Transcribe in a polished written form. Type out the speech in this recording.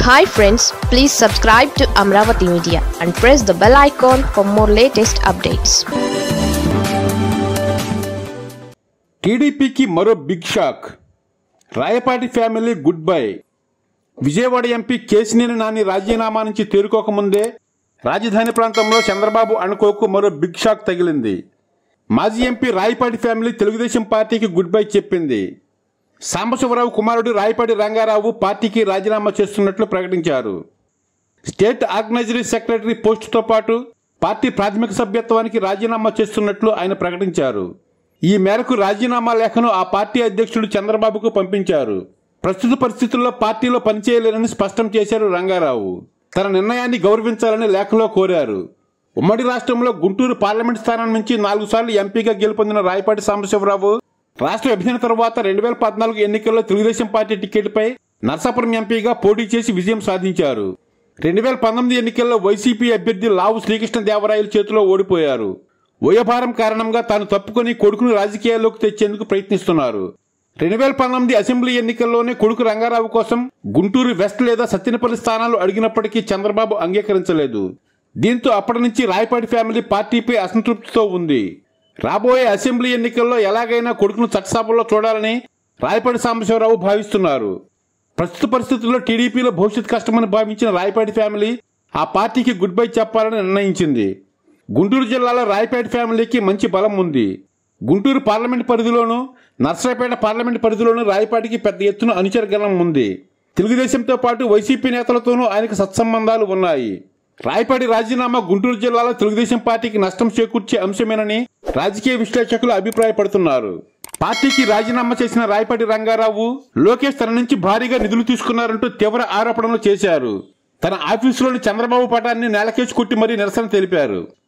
Hi friends, please subscribe to Amravati Media and press the bell icon for more latest updates. టీడీపీకి మరో big shock. Rayapati family goodbye. Vijayawada MP Kesineni Nani రాజీనామా నుంచి తేరుకోకముందే రాజధాని ప్రాంతంలో చంద్రబాబు అనుకోకు మరో బిగ్ షాక్ తగిలింది. మాజీ ఎంపీ రాయపాటి ఫ్యామిలీ తెలుగుదేశం పార్టీకి గుడ్ బై చెప్పింది. సాంబశివరావు కుమారుడు రాయపాటి రంగారావు పార్టీకి రాజీనామా చేస్తున్నట్లు ప్రకటించారు. స్టేట్ ఆర్గనైజరీ సెక్రటరీ పోస్టుతో పాటు పార్టీ ప్రాథమిక సభ్యత్వానికి రాజీనామా చేస్తున్నట్లు ఆయన ప్రకటించారు. ఈ మేరకు రాజీనామా లేఖను ఆ పార్టీ అధ్యక్షుడు చంద్రబాబుకు పంపించారు. ప్రస్తుత పరిస్థితుల్లో పార్టీలో పనిచేయలేరని స్పష్టం చేశారు రంగారావు. తన నిర్ణయాన్ని గౌరవించాలని లేఖలో కోరారు. ఉమ్మడి రాష్ట్రంలో గుంటూరు పార్లమెంట్ స్థానం నుంచి 4 సార్లు ఎంపీగా గెలుపొందిన రాయపాటి సాంబశివరావు రాష్ట్ర విభజన తర్వాత 2014 ఎన్నికల్లో తెలుగుదేశం పార్టీ టికెట్పై నర్సాపురం ఎంపీగా పోటీ చేసి విజయం సాధించారు. 2019 ఎన్నికల్లో వైసీపీ అభ్యర్థి లావు శ్రీకృష్ణదేవరాయల చేతిలో ఓడిపోయారు. వయోభారం కారణంగా తాను తప్పుకొని కొడుకును రాజకీయాల్లోకి తెచ్చేందుకు ప్రయత్నిస్తున్నారు. 2019 అసెంబ్లీ ఎన్నికల్లోనే కొడుకు రంగారావు కోసం గుంటూరు వెస్ట్ లేదా సత్తెనపల్లి స్థానాలు అడిగినప్పటికీ చంద్రబాబు అంగీకరించలేదు. దీంతో అప్పటి నుంచి రాయపాటి ఫ్యామిలీ పార్టీపై అసంతృప్తితో ఉంది. రాబోయే అసెంబ్లీ ఎన్నికల్లో ఎలాగైనా కొడుకును చట్టసభలో చూడాలని రాయపాటి సాంబశివరావు భావిస్తున్నారు. ప్రస్తుత పరిస్థితుల్లో టీడీపీలో భవిష్యత్ కష్టమని భావించిన రాయపాటి ఫ్యామిలీ ఆ పార్టీకి గుడ్ బై చెప్పాలని నిర్ణయించింది. గుంటూరు జిల్లాలో రాయపాటి ఫ్యామిలీకి మంచి బలం ఉంది. గుంటూరు పార్లమెంట్ పరిధిలోనూ నర్సరావుపేట పార్లమెంట్ పరిధిలోనూ రాయపాటికి పెద్ద ఎత్తున అనుచరగణం ఉంది. తెలుగుదేశంతో పాటు వైసీపీ నేతలతోనూ ఆయనకు సత్సంబంధాలు ఉన్నాయి. రాయపాటి రాజీనామా గుంటూరు జిల్లాలో తెలుగుదేశం పార్టీకి నష్టం చేకూర్చే అంశమేనని రాజకీయ విశ్లేషకులు అభిప్రాయపడుతున్నారు. పార్టీకి రాజీనామా చేసిన రాయపాటి రంగారావు లోకేష్ తన నుంచి భారీగా నిధులు తీసుకున్నారంటూ తీవ్ర ఆరోపణలు చేశారు. తన ఆఫీసులోని చంద్రబాబు పటాన్ని నేలకేసి కొట్టి మరీ నిరసన తెలిపారు.